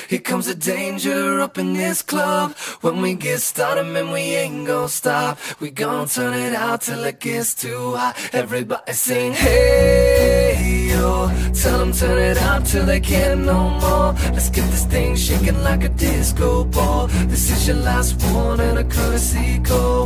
Here comes the danger up in this club. When we get started, man, we ain't gon' stop. We gon' turn it out till it gets too hot. Everybody sing, hey, yo. Tell them turn it up till they can't no more. Let's get this thing shaking like a disco ball. This is your last one and a courtesy call.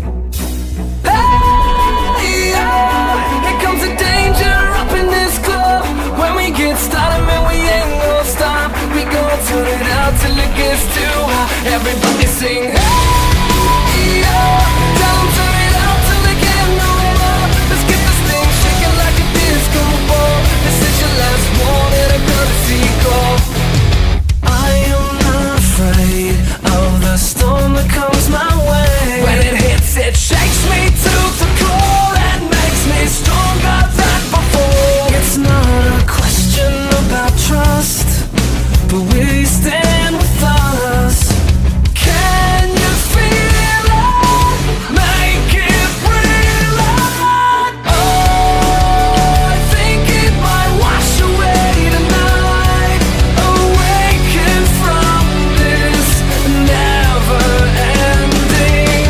Hey, yo. Here comes the danger up in this club. When we get started, man, we ain't gon' stop. We gon' turn it out till it gets too hot. Everybody sing, hey, yo. Tell them turn it out till they can't no more. Let's get this thing shaking like a disco ball. This is your last one and a courtesy call. I am not afraid of the storm that comes my way. When it hits, it shakes me to the core and makes me stronger than before. It's not a question about trust, but we stand with us. Can you feel it? Make it real. Oh, I think it might wash away tonight. Awaken from this never-ending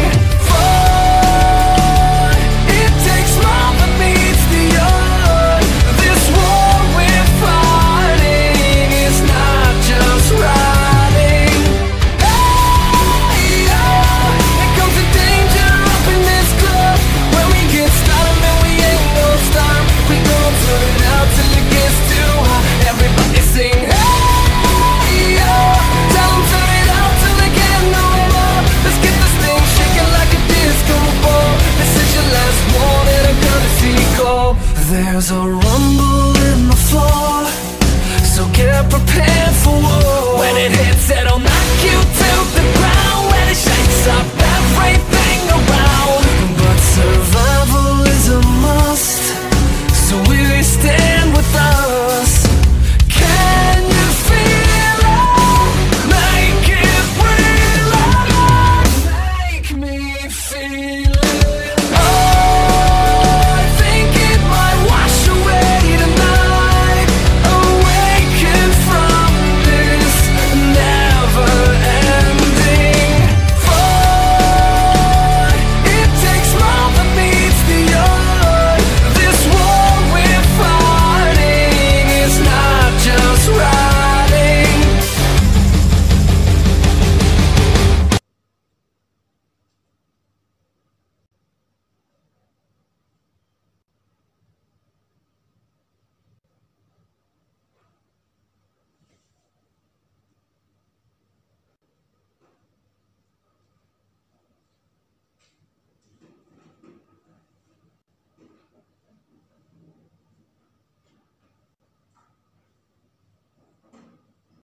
fight. It takes more than meets the eye. This war we're fighting is not just riding. Hey, yo. Here comes the danger up in this club. When we get started, man, we ain't gon' stop. We gon' turn it out till it gets too hot. Everybody sing, hey, yo. Tell them turn it out till they can't no more. Let's get this thing shaking like a disco ball. This is your last one and a courtesy call. There's a